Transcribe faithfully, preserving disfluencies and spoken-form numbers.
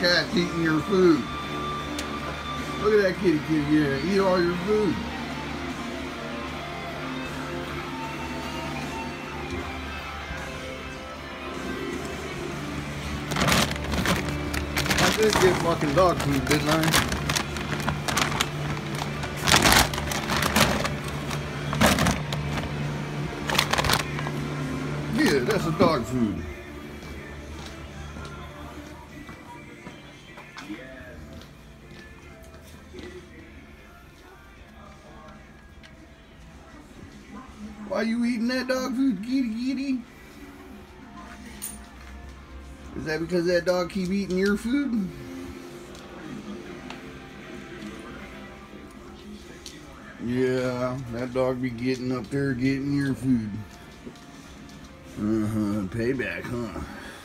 cat's eating your food. Look at that kitty kitty, yeah, eat all your food. I did get fucking dog food, didn't I? Yeah, that's a dog food. Why you eating that dog food, kitty kitty? Is that because that dog keep eating your food? Yeah, that dog be getting up there getting your food. Uh-huh, payback, huh?